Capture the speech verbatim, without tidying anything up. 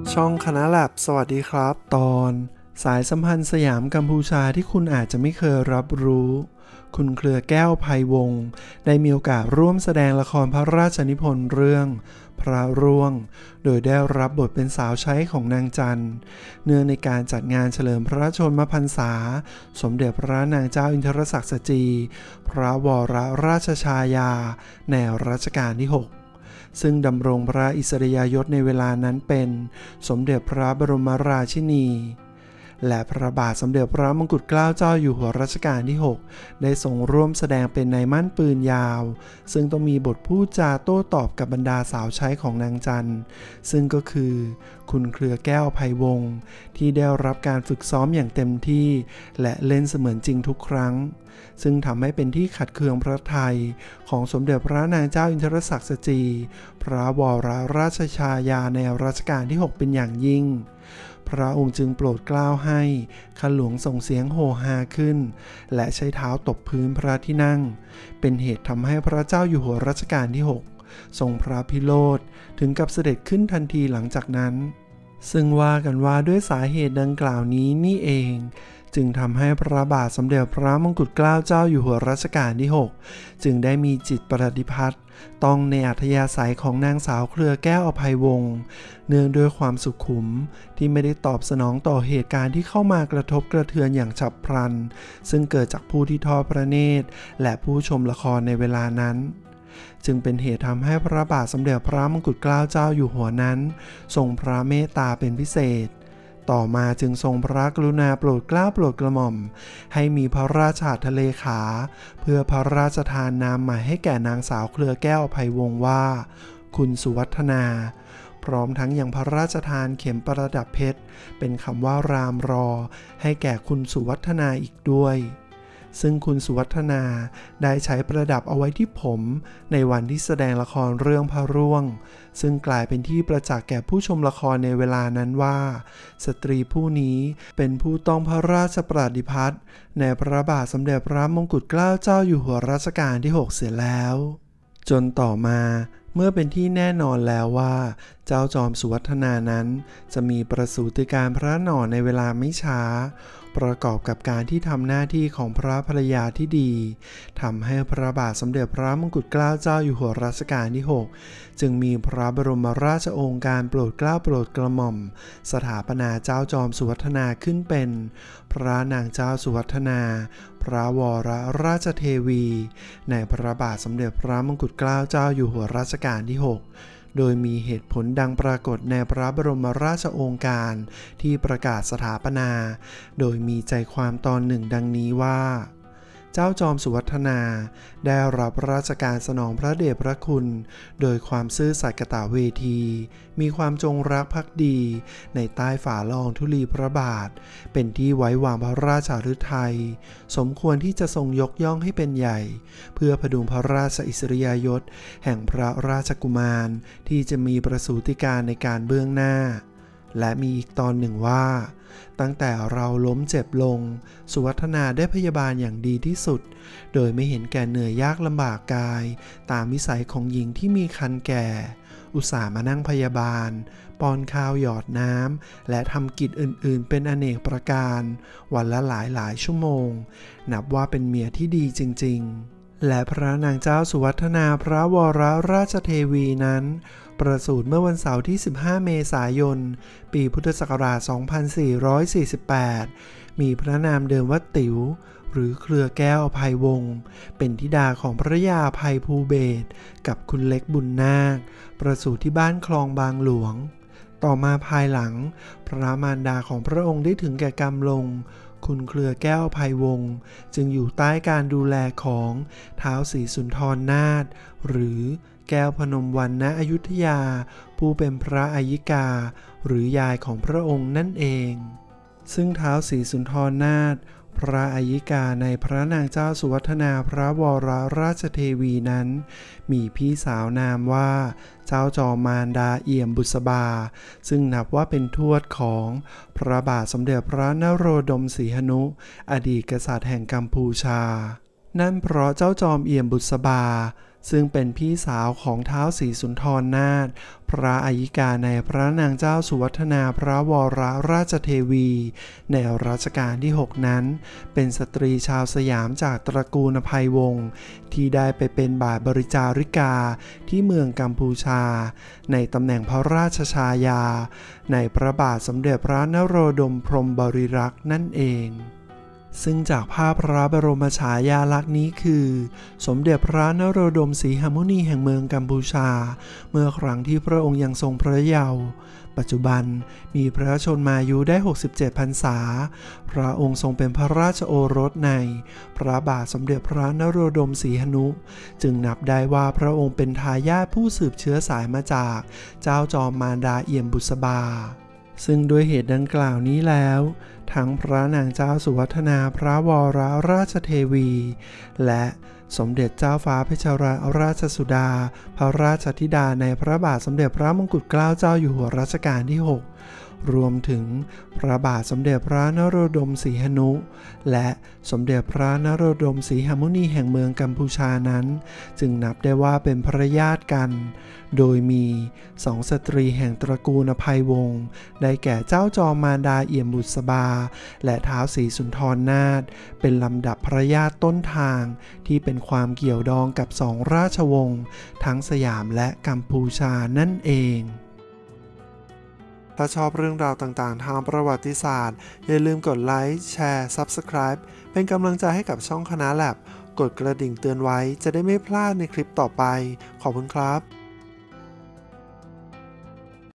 ช่องคณะแลบสวัสดีครับตอนสายสัมพันธ์สยามกัมพูชาที่คุณอาจจะไม่เคยรับรู้คุณเครือแก้วไพวงศ์ได้มีโอกาสร่วมแสดงละครพระราชนิพนธ์เรื่องพระร่วงโดยได้รับบทเป็นสาวใช้ของนางจันเนื่องในการจัดงานเฉลิมพระชนมพรรษาสมเด็จพระนางเจ้าอินทรศักดิ์สจีพระวรราชชายาในรัชกาลที่หกซึ่งดำรงพระอิสริยยศในเวลานั้นเป็นสมเด็จพระบรมราชินีและพระบาทสมเด็จพระมงกุฎเกล้าเจ้าอยู่หัวรัชกาลที่หกได้ทรงร่วมแสดงเป็นนายมั่นปืนยาวซึ่งต้องมีบทพูดจาโต้ตอบกับบรรดาสาวใช้ของนางจันซึ่งก็คือคุณเครือแก้วไพวงศ์ที่ได้รับการฝึกซ้อมอย่างเต็มที่และเล่นเสมือนจริงทุกครั้งซึ่งทำให้เป็นที่ขัดเคืองพระทัยของสมเด็จพระนางเจ้าอินทรศักดิ์สจีพระวรราชชายาในรัชกาลที่หกเป็นอย่างยิ่งพระองค์จึงโปรดเกล้าให้ข้าหลวงส่งเสียงโห่ฮาขึ้นและใช้เท้าตบพื้นพระที่นั่งเป็นเหตุทำให้พระเจ้าอยู่หัวรัชกาลที่หกทรงพระพิโรธถึงกับเสด็จขึ้นทันทีหลังจากนั้นซึ่งว่ากันว่าด้วยสาเหตุดังกล่าวนี้นี่เองจึงทำให้พระบาทสมเด็จพระมงกุฎเกล้าเจ้าอยู่หัวรัชกาลที่หกจึงได้มีจิตประดิพัฒน์ต้องในอัธยาศัยของนางสาวเครือแก้วอภัยวงศ์เนื่องด้วยความสุขุมที่ไม่ได้ตอบสนองต่อเหตุการณ์ที่เข้ามากระทบกระเทือนอย่างฉับพลันซึ่งเกิดจากผู้ที่ทอดพระเนตรและผู้ชมละครในเวลานั้นจึงเป็นเหตุทำให้พระบาทสมเด็จพระมงกุฎเกล้าเจ้าอยู่หัวนั้นทรงพระเมตตาเป็นพิเศษต่อมาจึงทรงพระกรุณาโปรดเกล้าโปรดกระหม่อมให้มีพระราชหัตถเลขาเพื่อพระราชทานนามใหม่ให้แก่นางสาวเครือแก้วอภัยวงศ์ว่าคุณสุวัฒนาพร้อมทั้งยังพระราชทานเข็มประดับเพชรเป็นคำว่ารามรอให้แก่คุณสุวัฒนาอีกด้วยซึ่งคุณสุวัฒนาได้ใช้ประดับเอาไว้ที่ผมในวันที่แสดงละครเรื่องพระร่วงซึ่งกลายเป็นที่ประจักษ์แก่ผู้ชมละครในเวลานั้นว่าสตรีผู้นี้เป็นผู้ต้องพระราชปฏิภาณในพระบาทสมเด็จพระมงกุฎเกล้าเจ้าอยู่หัวรัชกาลที่หกเสียแล้วจนต่อมาเมื่อเป็นที่แน่นอนแล้วว่าเจ้าจอมสุวัฒนานั้นจะมีประสูติการพระหน่อในเวลาไม่ช้าประกอบกับการที่ทำหน้าที่ของพระภรรยาที่ดีทำให้พระบาทสมเด็จพระมงกุฎเกล้าเจ้าอยู่หัวรัชกาลที่หกจึงมีพระบรมราชโองการโปรดเกล้าโปรดกระหม่อมสถาปนาเจ้าจอมสุวัฒนาขึ้นเป็นพระนางเจ้าสุวัฒนาพระวรราชเทวีในพระบาทสมเด็จพระมงกุฎเกล้าเจ้าอยู่หัวรัชกาลที่หกโดยมีเหตุผลดังปรากฏในพระบรมราชโองการที่ประกาศสถาปนาโดยมีใจความตอนหนึ่งดังนี้ว่าเจ้าจอมสุวัฒนาได้รับราชการสนองพระเดชพระคุณโดยความซื่อสัตย์กตเวทีมีความจงรักภักดีในใต้ฝ่าละอองธุลีพระบาทเป็นที่ไว้วางพระราชฤทัยสมควรที่จะทรงยกย่องให้เป็นใหญ่เพื่อพดุงพระราชอิสริยยศแห่งพระราชกุมารที่จะมีประสูติการในการเบื้องหน้าและมีอีกตอนหนึ่งว่าตั้งแต่เราล้มเจ็บลงสุวัฒนาได้พยาบาลอย่างดีที่สุดโดยไม่เห็นแก่เหนื่อยยากลำบากกายตามวิสัยของหญิงที่มีครรภ์แก่อุตส่าห์มานั่งพยาบาลป้อนข้าวหยอดน้ำและทำกิจอื่นๆเป็นอเนกประการวันละหลายหลายชั่วโมงนับว่าเป็นเมียที่ดีจริงๆและพระนางเจ้าสุวัฒนาพระวรราชเทวีนั้นประสูติเมื่อวันเสาร์ที่สิบห้าเมษายนปีพุทธศักราชสองพันสี่ร้อยสี่สิบแปดมีพระนามเดิมว่าติ๋วหรือเครือแก้วอภัยวงศ์เป็นธิดาของพระยาอภัยภูเบศรกับคุณเล็กบุญนาคประสูติที่บ้านคลองบางหลวงต่อมาภายหลังพระมารดาของพระองค์ได้ถึงแก่กรรมลงคุณเครือแก้วอภัยวงศ์จึงอยู่ใต้การดูแลของท้าวศรีสุนทรนาถหรือแก้วพนมวรรณอยุธยาผู้เป็นพระอัยิกาหรือยายของพระองค์นั่นเองซึ่งท้าวศรีสุนทรนาถพระอัยิกาในพระนางเจ้าสุวัฒนาพระวรราชเทวีนั้นมีพี่สาวนามว่าเจ้าจอมมารดาเอี่ยมบุษบาซึ่งนับว่าเป็นทวดของพระบาทสมเด็จพระนโรดมศรีหนุอดีตกษัตริย์แห่งกัมพูชานั่นเพราะเจ้าจอมเอี่ยมบุษบาซึ่งเป็นพี่สาวของท้าวศรีสุนทรนาถพระอัยิกาในพระนางเจ้าสุวัฒนาพระวรราชเทวีในรัชกาลที่หกนั้นเป็นสตรีชาวสยามจากตระกูลอภัยวงศ์ที่ได้ไปเป็นบาทบริจาริกาที่เมืองกัมพูชาในตำแหน่งพระราชชายาในพระบาทสมเด็จพระนโรดมพรหมบริรักษ์นั่นเองซึ่งจากภาพพระบรมฉายาลักษณ์นี้คือสมเด็จพระนโรดมศรีหมุนีแห่งเมืองกัมพูชาเมื่อครั้งที่พระองค์ยังทรงพระเยาว์ปัจจุบันมีพระชนมายุได้หกสิบเจ็ดพรรษาพระองค์ทรงเป็นพระราชโอรสในพระบาทสมเด็จพระนโรดมศรีหนุจึงนับได้ว่าพระองค์เป็นทายาทผู้สืบเชื้อสายมาจากเจ้าจอมมารดาเอี่ยมบุษบาซึ่งด้วยเหตุดังกล่าวนี้แล้วทั้งพระนางเจ้าสุวัฒนาพระวรราชเทวีและสมเด็จเจ้าฟ้าเพชรราชสุดาพระราชธิดาในพระบาทสมเด็จพระมงกุฎเกล้าเจ้าอยู่หัวรัชกาลที่หกรวมถึงพระบาทสมเด็จพระนโรดมศรีหนุและสมเด็จพระนโรดมศรีหมุนีแห่งเมืองกัมพูชานั้นจึงนับได้ว่าเป็นภรญาติกันโดยมีสองสตรีแห่งตระกูลอภัยวงศ์ได้แก่เจ้าจอมมารดาเอี่ยมบุษบาและท้าวศรีสุนทรนาถเป็นลำดับภรญาติต้นทางที่เป็นความเกี่ยวดองกับสองราชวงศ์ทั้งสยามและกัมพูชานั่นเองถ้าชอบเรื่องราวต่างๆทางประวัติศาสตร์อย่าลืมกดไลค์แชร์ ซับสไครบ์ เป็นกำลังใจให้กับช่องคณะแลบกดกระดิ่งเตือนไว้จะได้ไม่พลาดในคลิปต่อไปขอบคุณครับ